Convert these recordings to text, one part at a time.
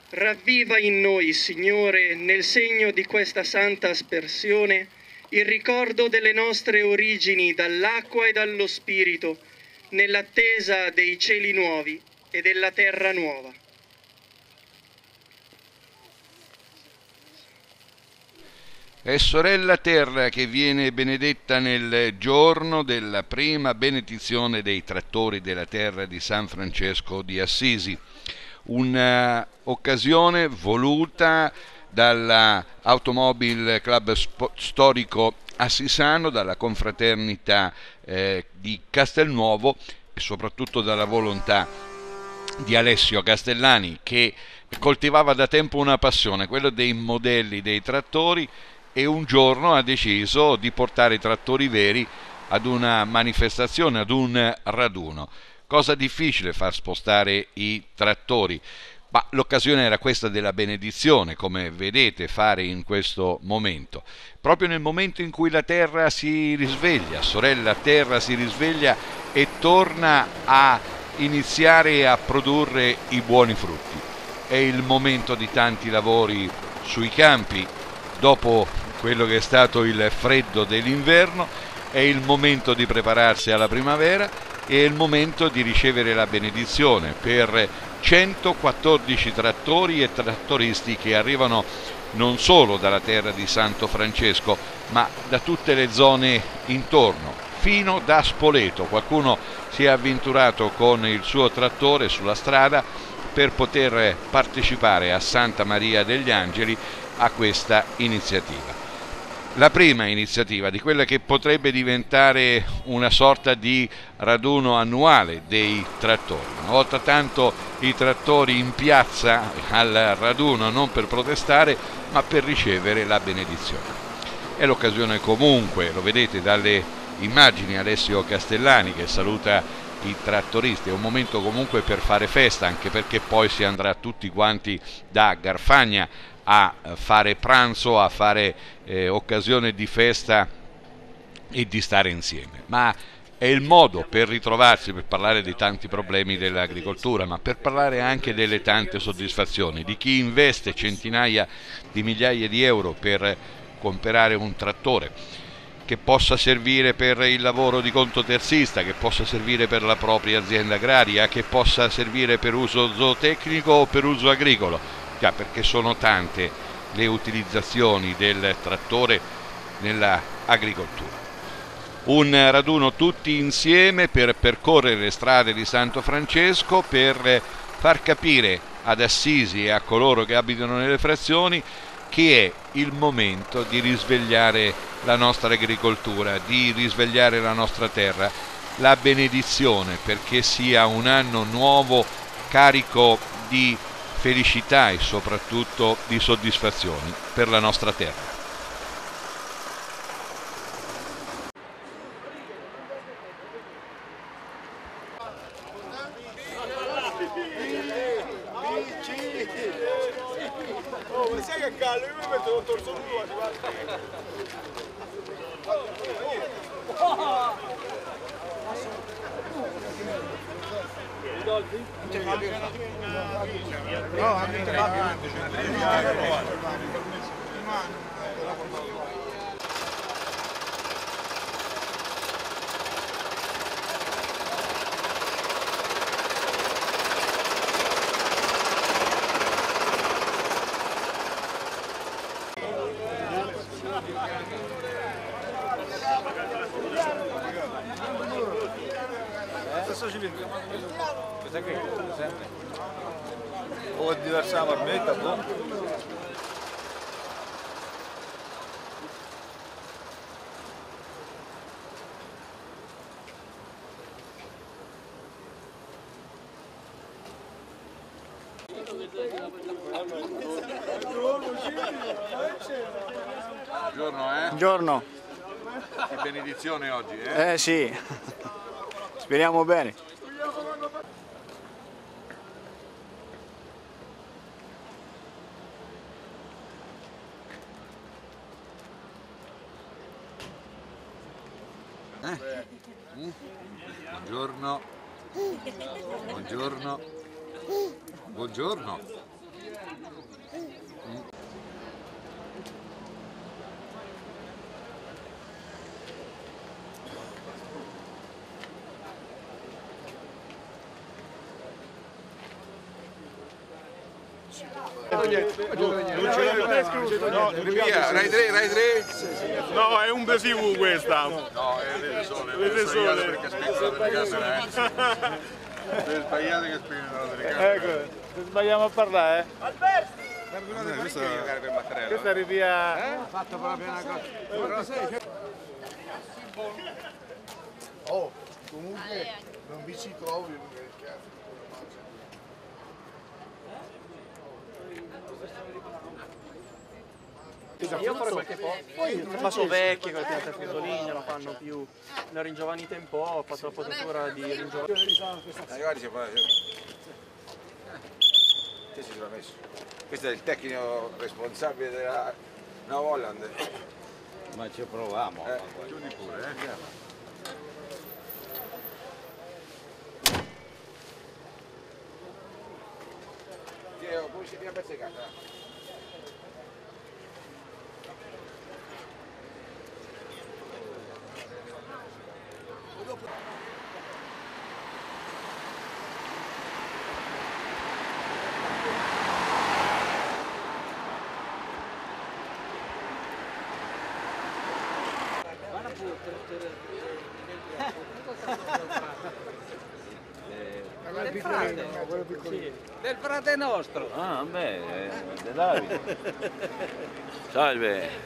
Ravviva in noi, Signore, nel segno di questa santa aspersione, il ricordo delle nostre origini dall'acqua e dallo Spirito, nell'attesa dei cieli nuovi e della terra nuova. È sorella terra che viene benedetta nel giorno della prima benedizione dei trattori della terra di San Francesco di Assisi. Un'occasione voluta dall'Automobile Club Storico Assisano, dalla confraternita di Castelnuovo e soprattutto dalla volontà di Alessio Castellani, che coltivava da tempo una passione, quella dei modelli dei trattori, e un giorno ha deciso di portare i trattori veri ad una manifestazione, ad un raduno. Cosa difficile far spostare i trattori, ma l'occasione era questa della benedizione, come vedete fare in questo momento. Proprio nel momento in cui la terra si risveglia, sorella terra si risveglia e torna a iniziare a produrre i buoni frutti. È il momento di tanti lavori sui campi, dopo quello che è stato il freddo dell'inverno, è il momento di prepararsi alla primavera, è il momento di ricevere la benedizione per 114 trattori e trattoristi che arrivano non solo dalla terra di Santo Francesco, ma da tutte le zone intorno, fino da Spoleto. Qualcuno si è avventurato con il suo trattore sulla strada per poter partecipare a Santa Maria degli Angeli a questa iniziativa. La prima iniziativa di quella che potrebbe diventare una sorta di raduno annuale dei trattori. Una volta tanto i trattori in piazza al raduno, non per protestare, ma per ricevere la benedizione. È l'occasione comunque, lo vedete dalle immagini, Alessio Castellani che saluta i trattoristi, è un momento comunque per fare festa, anche perché poi si andrà tutti quanti da Garfagna a fare pranzo, a fare occasione di festa e di stare insieme. Ma è il modo per ritrovarsi, per parlare dei tanti problemi dell'agricoltura, ma per parlare anche delle tante soddisfazioni di chi investe centinaia di migliaia di euro per comprare un trattore che possa servire per il lavoro di contoterzista, che possa servire per la propria azienda agraria, che possa servire per uso zootecnico o per uso agricolo. Già, perché sono tante le utilizzazioni del trattore nell'agricoltura. Un raduno tutti insieme per percorrere le strade di Santo Francesco, per far capire ad Assisi e a coloro che abitano nelle frazioni che è il momento di risvegliare la nostra agricoltura, di risvegliare la nostra terra, la benedizione, perché sia un anno nuovo carico di felicità e soprattutto di soddisfazioni per la nostra terra. O è diversa la marmetta, boh. Buongiorno, Buongiorno. Che benedizione oggi, Sì, speriamo bene. Buongiorno. Buongiorno. Buongiorno. Via, Rai 3, Rai 3? No, è un BTV questa. No, è Rete Sole. Rete Sole. Perché spezzano la telecamera, Per sbagliate che spiegano la telecamera. Ecco, se sbagliamo a parlare, questa rivia... Fatto proprio una cosa. Oh, comunque non vi ci trovi. Io farò qualche po'. Poi faccio vecchie con le piante a fritolini, la fanno più. Ne ho ringiovanita un po', ho fatto la potatura di ringiovanita. Guardi, si fa. Che si l'ha messo? Questo è il tecnico responsabile della New Holland. Ma ci proviamo. Chiudi pure, come si chiama pezzecata? Del frate nostro. Ah, beh, De Davide. Salve.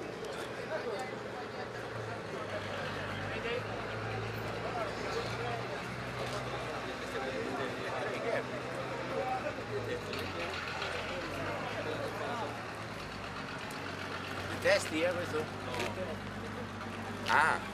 I testi, questo? Ah!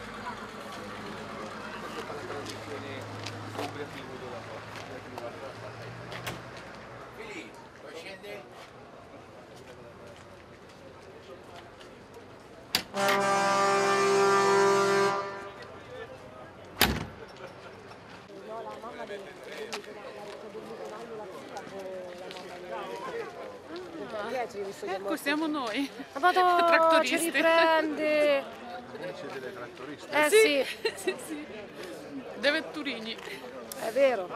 Ecco, siamo noi. Madonna, ci riprende. Siete delle trattoriste? Sì, Sì, sì. De Vetturini. è vero.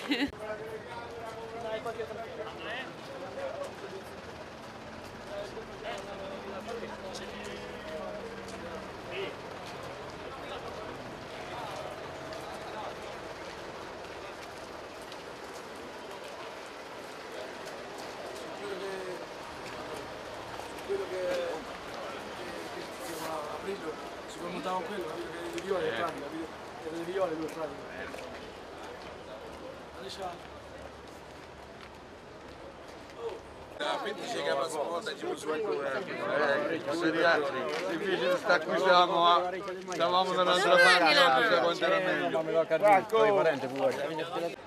Si montava quello, le viole in pratica, le viole due pratica. Difficile sta qui, stavamo dall'altra parte, non so quanto era meglio.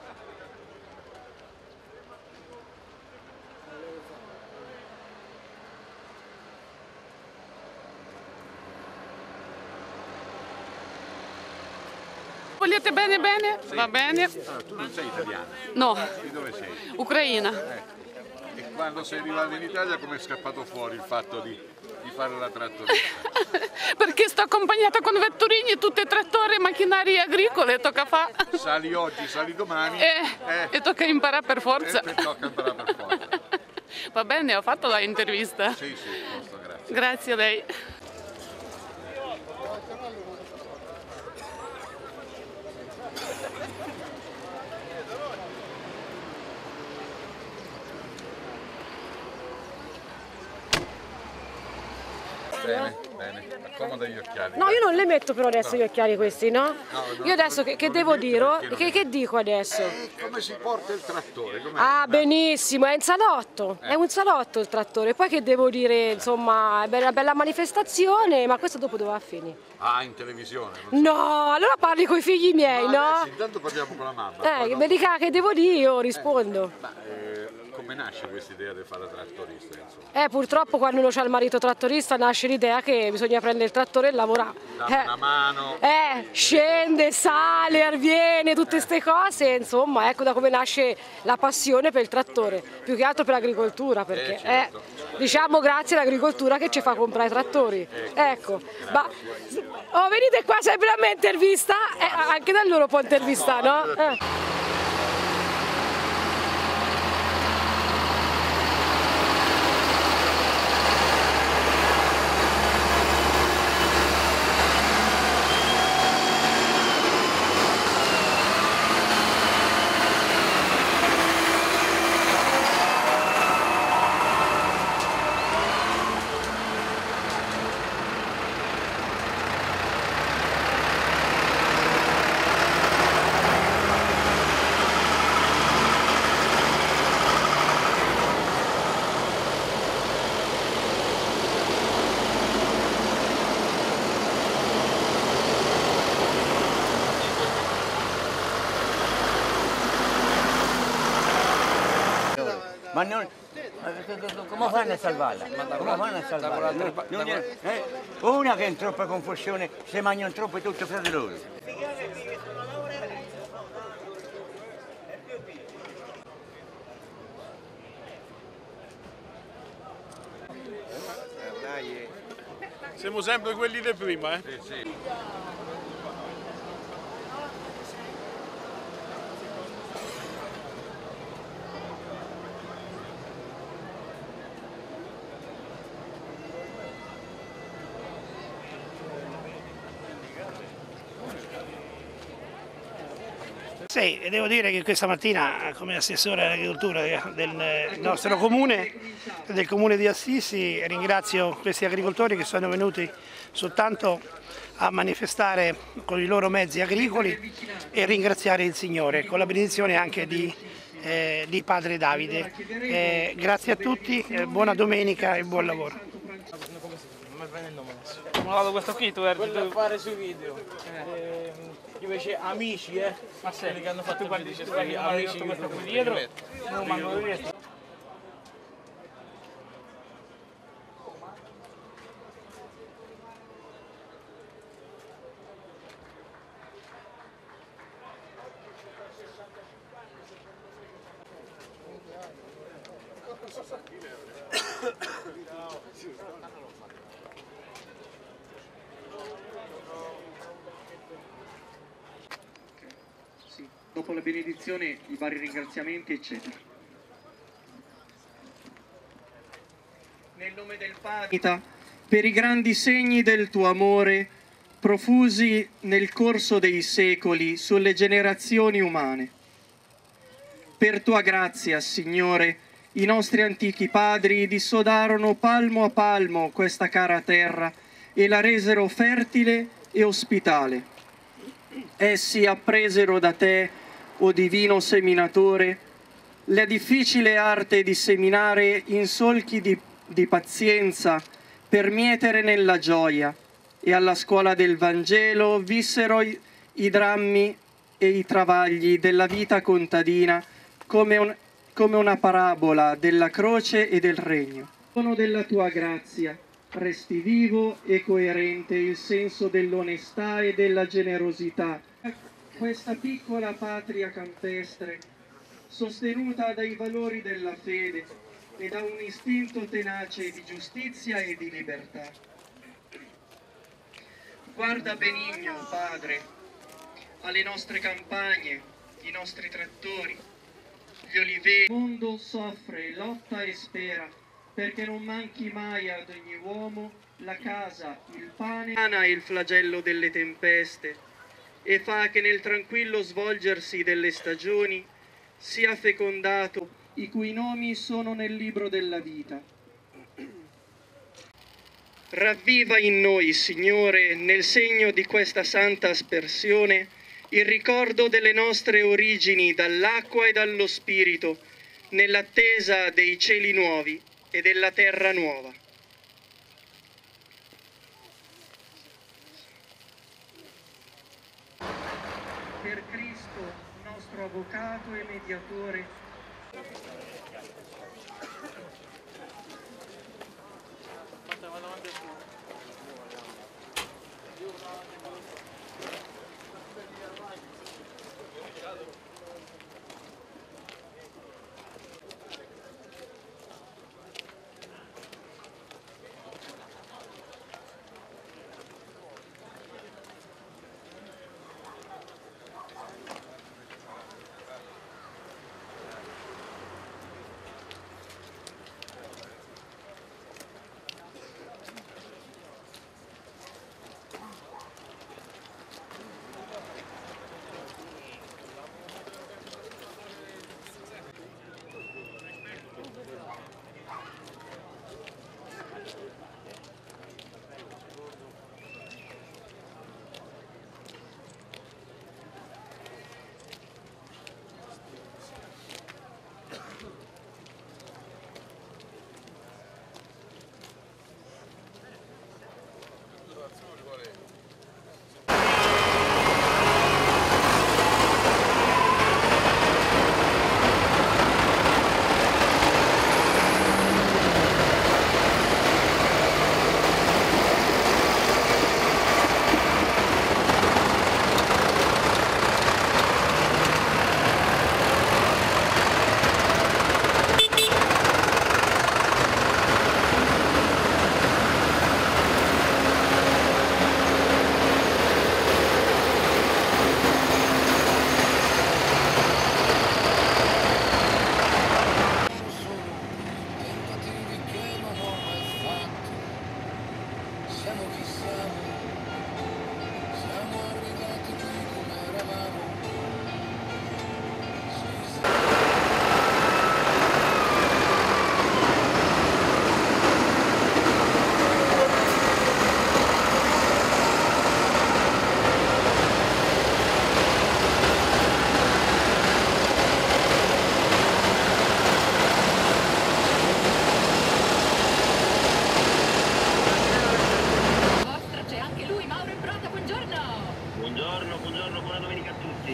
Volete bene bene? Sì. Va bene. Allora, tu non sei italiana, No, di dove sei? Ucraina. E quando sei arrivato in Italia come è scappato fuori il fatto di fare la trattorista? Perché sto accompagnata con Vetturini, tutte trattori, macchinari agricole, tocca fare. Sali oggi, sali domani E tocca imparare per forza. e tocca imparare per forza. Va bene, ho fatto la intervista. Sì, posto, grazie. Grazie a lei. Bene, accomoda gli occhiali. No, io non le metto però adesso gli occhiali questi, no? Io adesso che devo dire? Che dico adesso? Come si porta il trattore? Com'è? Ah, benissimo, è un salotto, è un salotto il trattore. Poi che devo dire, insomma, è una bella manifestazione, ma questo dopo dove va a finire? Ah, in televisione? No, allora parli con i figli miei, no? Adesso intanto parliamo con la mamma. poi dopo. Mi dica che devo dire, io rispondo. Come nasce questa idea di fare la trattorista? Insomma? Purtroppo quando uno ha il marito trattorista nasce l'idea che bisogna prendere il trattore e lavorare. Dare una mano. Scende, sale, arviene, tutte queste cose, insomma, ecco da come nasce la passione per il trattore, più che altro per l'agricoltura, perché certo. diciamo grazie all'agricoltura che ci fa comprare i trattori. Ecco, ma venite qua sempre a me intervista, anche da loro può intervistare, no? Ma non... Come fanno a salvarla? Come fanno a salvarla? Una che è in troppa confusione, si mangiano troppo tutto fra di loro. Siamo sempre quelli di prima, eh? Sì. Sì, e devo dire che questa mattina come assessore all'agricoltura del nostro comune, del comune di Assisi, ringrazio questi agricoltori che sono venuti soltanto a manifestare con i loro mezzi agricoli e ringraziare il Signore, con la benedizione anche di Padre Davide. Grazie a tutti, buona domenica e buon lavoro. Ho dato questo qui, tu eri da fare sui video. Invece amici, ma quelli che hanno fatto i guardi, amici questo qui dietro, non manco dietro. Dopo la benedizione, i vari ringraziamenti, eccetera. Nel nome del Padre, per i grandi segni del tuo amore, profusi nel corso dei secoli sulle generazioni umane. Per tua grazia, Signore, i nostri antichi padri dissodarono palmo a palmo questa cara terra e la resero fertile e ospitale. Essi appresero da te, o divino seminatore, la difficile arte di seminare in solchi di pazienza per mietere nella gioia, e alla scuola del Vangelo vissero i drammi e i travagli della vita contadina come una parabola della croce e del regno. Dono della tua grazia, resti vivo e coerente il senso dell'onestà e della generosità. Questa piccola patria campestre, sostenuta dai valori della fede e da un istinto tenace di giustizia e di libertà. Guarda benigno, Padre, alle nostre campagne, i nostri trattori, gli oliveti. Il mondo soffre, lotta e spera, perché non manchi mai ad ogni uomo la casa, il pane e il flagello delle tempeste, e fa che nel tranquillo svolgersi delle stagioni sia fecondato i cui nomi sono nel libro della vita. Ravviva in noi, Signore, nel segno di questa santa aspersione, il ricordo delle nostre origini dall'acqua e dallo Spirito, nell'attesa dei cieli nuovi e della terra nuova. Per Cristo, nostro avvocato e mediatore,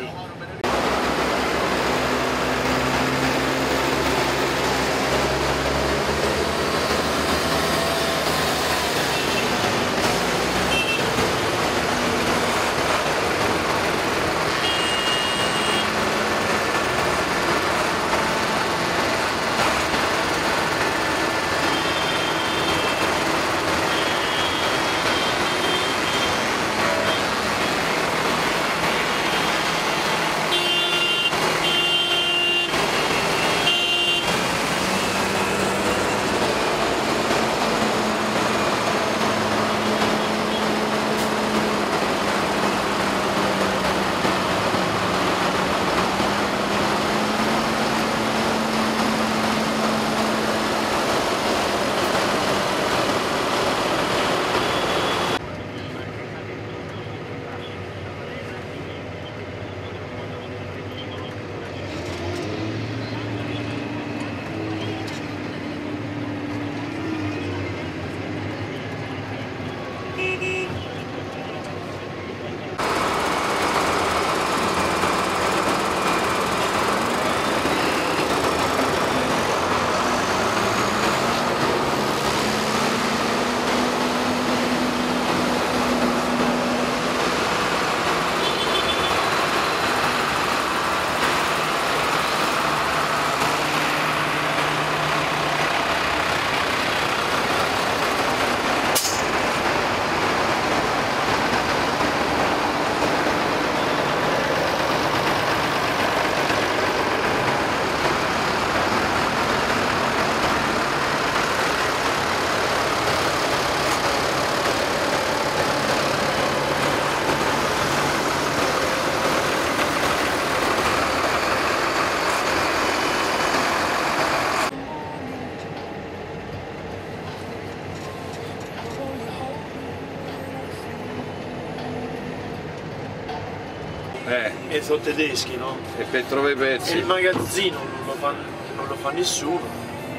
Sì. E sono tedeschi, no? E per trovare i pezzi. E il magazzino non lo fa nessuno.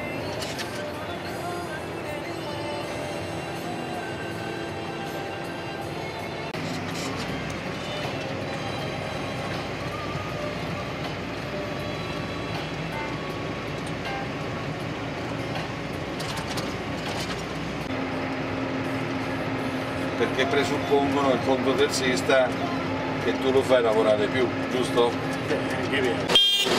Perché presuppongono il conto terzista che tu lo fai lavorare più, giusto? Che vero.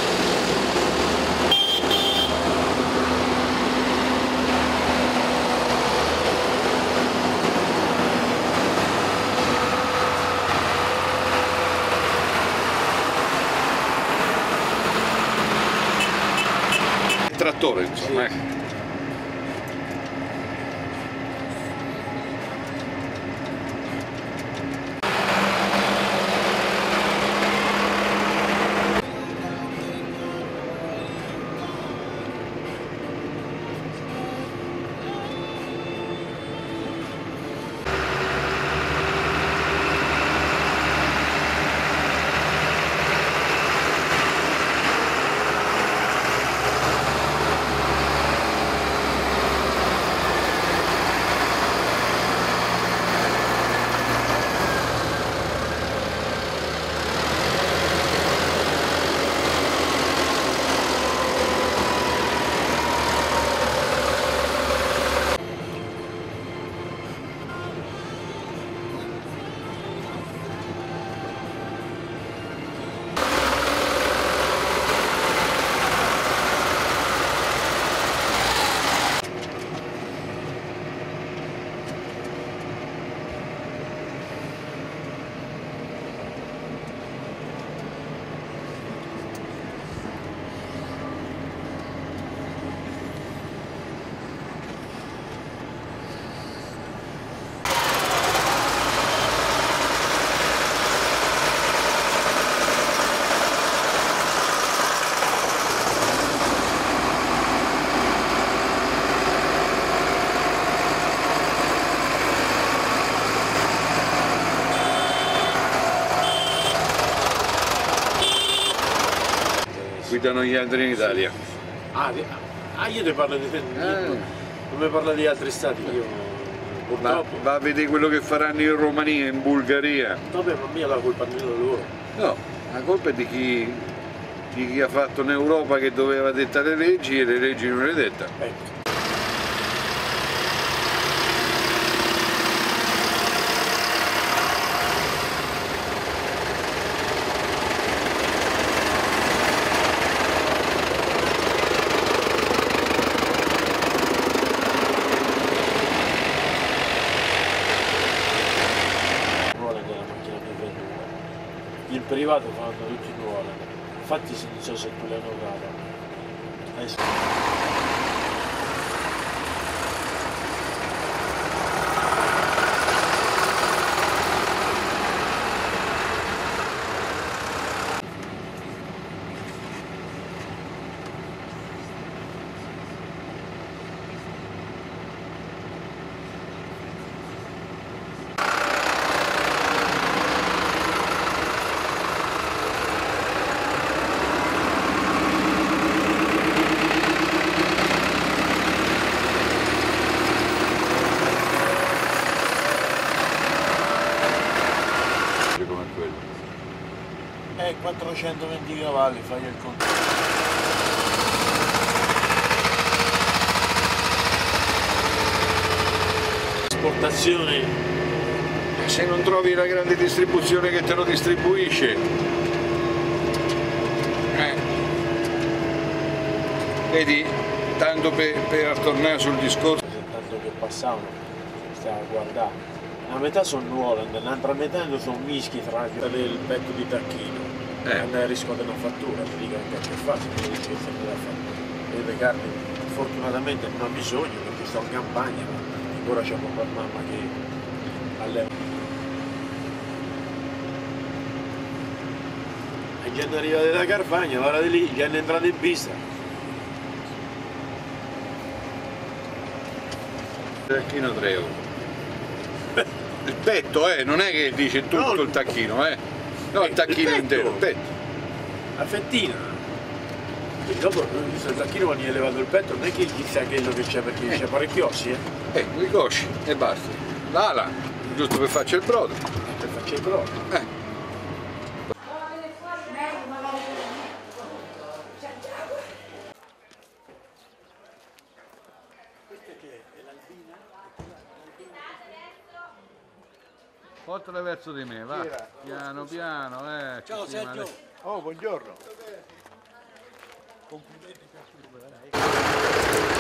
Il trattore, insomma. Sì. Guidano gli altri in Italia. Io ti parlo di te, non mi parlo di altri stati, io purtroppo. Va a vedere quello che faranno in Romania, in Bulgaria. Vabbè, ma mia la colpa è loro. No, La colpa è di chi ha fatto un'Europa che doveva dettare le leggi e le leggi non le detta. Ecco. Il privato fanno tutti nuove, infatti non so se tu l'hai notato. Come quello. 420 cavalli, fai il conto. Esportazione. Se non trovi la grande distribuzione che te lo distribuisce, vedi, tanto per tornare sul discorso. Tanto che passavano, stiamo a guardare. La metà sono nuove, l'altra metà sono mischi tra il petto di tacchino. Andare a riscuotere una fattura, ti dico anche che fa, se mi dice che se me la fa. E le carni fortunatamente non ha bisogno perché sto in campagna, ma ancora c'è papà e mamma che alleva. E già arrivati da Carfagna, guarda di lì, già hanno entrato in pista. Tacchino 3 euro. Il petto, non è che dice tutto il tacchino, no, il tacchino intero, il petto. La fettina. E dopo se il tacchino quando gli hai levato il petto non è che gli sa quello che c'è perché c'è parecchi ossi, i cosci e basta. L'ala, giusto per farci il brodo. Per farci il brodo. Portala verso di me, va. Piano piano, Ciao Sergio. Oh, buongiorno. Complimenti per tutto.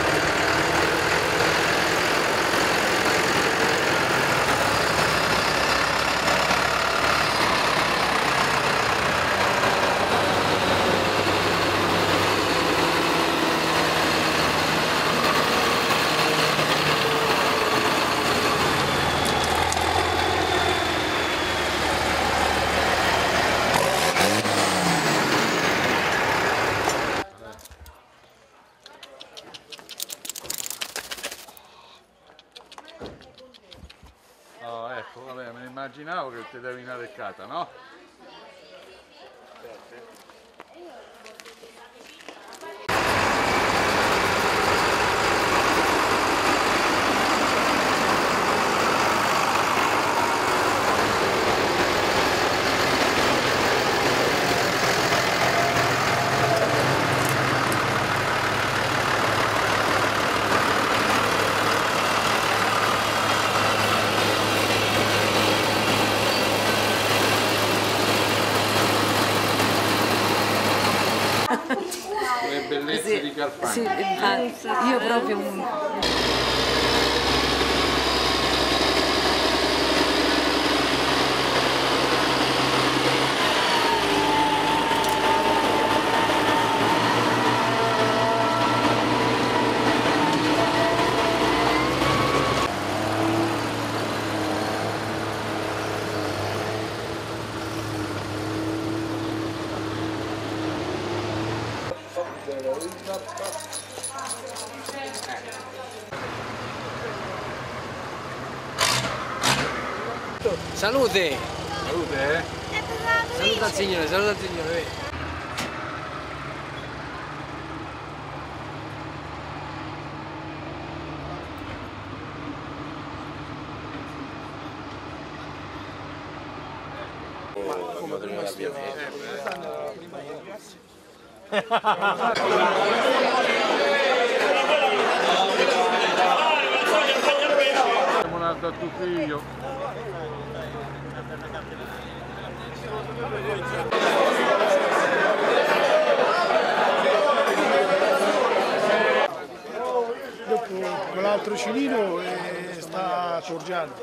Oh, ecco, vabbè, me ne immaginavo che ti davi una leccata, no? Le bellezze di Carfagna. Sì, io proprio Salute! Salute, Saluta al signore, saluta al signore. ovviamente. Siamo un tartufino. Dopo quell'altro cilino sta sorgiando.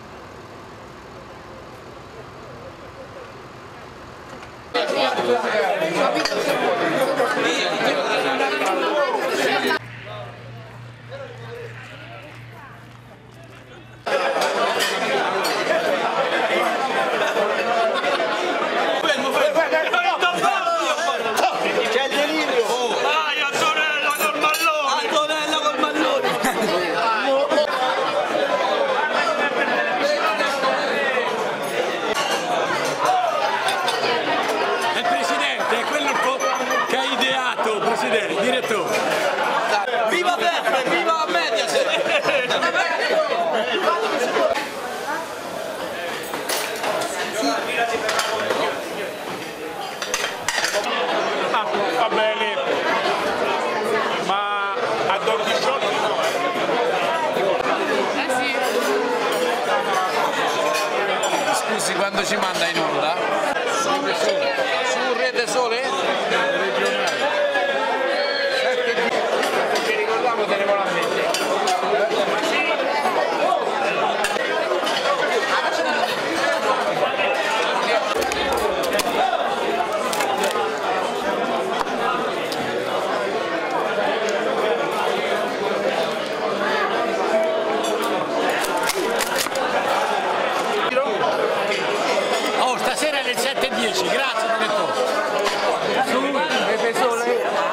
Viva Beppe, viva Mediaset! Va bene, ma a Don Chisciotti no. Sì. Scusi, quando ci manda in onda? Su Rete Sole? Ci ricordiamo, tenevolo a mente. Oh, stasera è alle 7:10, grazie direttore. Su, Rete Sole.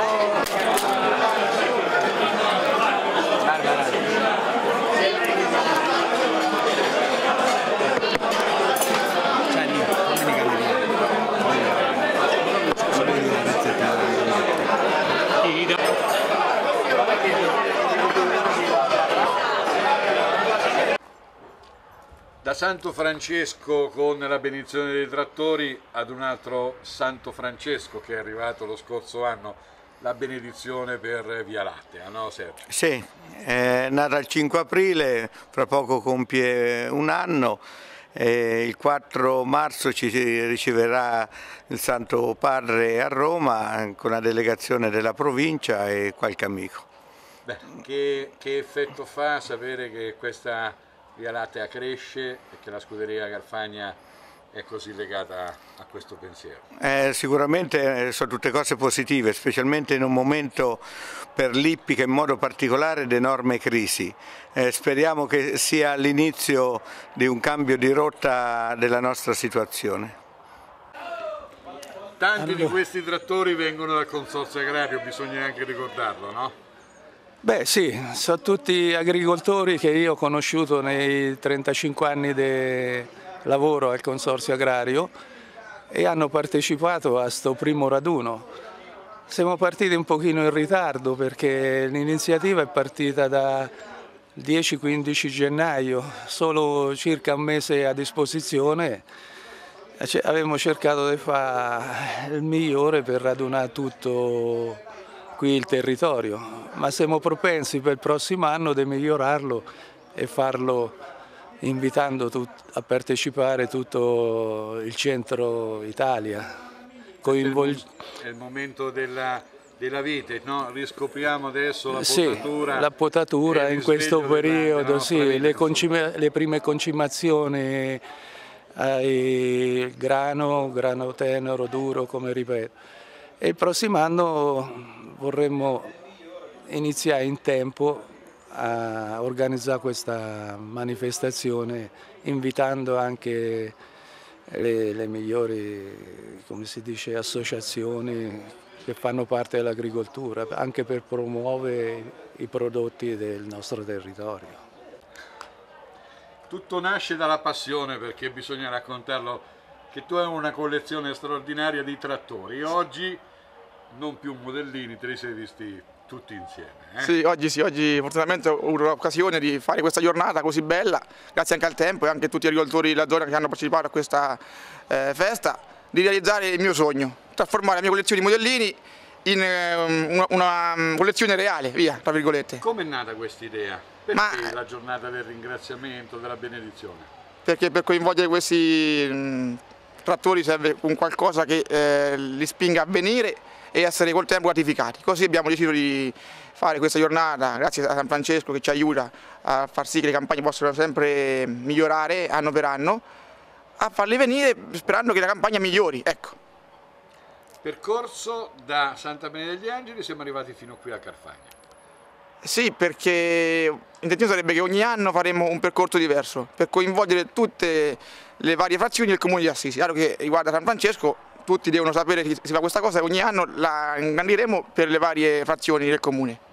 Da Santo Francesco con la benedizione dei trattori ad un altro Santo Francesco che è arrivato lo scorso anno, la benedizione per Via Lattea, no Sergio? Sì, è nata il 5 aprile, fra poco compie un anno, il 4 marzo ci riceverà il Santo Padre a Roma con la delegazione della provincia e qualche amico. Beh, che effetto fa sapere che questa Via Lattea cresce e che la scuderia Garfagna è così legata a questo pensiero? Sicuramente sono tutte cose positive, specialmente in un momento per l'Ippica in modo particolare di enorme crisi. Speriamo che sia l'inizio di un cambio di rotta della nostra situazione. Tanti di questi trattori vengono dal Consorzio Agrario, bisogna anche ricordarlo, no? Beh sì, sono tutti agricoltori che io ho conosciuto nei 35 anni di lavoro al Consorzio Agrario e hanno partecipato a sto primo raduno. Siamo partiti un pochino in ritardo perché l'iniziativa è partita da 10-15 gennaio, solo circa un mese a disposizione. Avevamo cercato di fare il migliore per radunare tutto qui il territorio, ma siamo propensi per il prossimo anno di migliorarlo e farlo invitando a partecipare tutto il centro Italia. È il momento della vite, no? Riscopriamo adesso la potatura. Sì, la potatura in questo periodo, sì, le prime concimazioni, grano tenero, duro, come ripeto. E il prossimo anno vorremmo iniziare in tempo a organizzare questa manifestazione invitando anche le migliori, come si dice, associazioni che fanno parte dell'agricoltura, anche per promuovere i prodotti del nostro territorio. Tutto nasce dalla passione, perché bisogna raccontarlo, che tu hai una collezione straordinaria di trattori. Oggi non più modellini, te li sei visti tutti insieme. Sì, oggi fortunatamente ho avuto l'occasione di fare questa giornata così bella, grazie anche al tempo e anche a tutti gli agricoltori della zona che hanno partecipato a questa festa, di realizzare il mio sogno, trasformare la mia collezione di modellini in una collezione reale, via, tra virgolette. Come è nata questa idea? Perché la giornata del ringraziamento, della benedizione? Perché per coinvolgere questi trattori serve un qualcosa che li spinga a venire e essere col tempo gratificati. Così abbiamo deciso di fare questa giornata, grazie a San Francesco che ci aiuta a far sì che le campagne possano sempre migliorare anno per anno, a farli venire sperando che la campagna migliori, ecco. Percorso da Santa Maria degli Angeli siamo arrivati fino qui a Carfagna. Sì, perché l'intenzione sarebbe che ogni anno faremo un percorso diverso per coinvolgere tutte le varie frazioni del comune di Assisi. Chiaro che riguarda San Francesco, tutti devono sapere che si fa questa cosa e ogni anno la ingrandiremo per le varie frazioni del comune.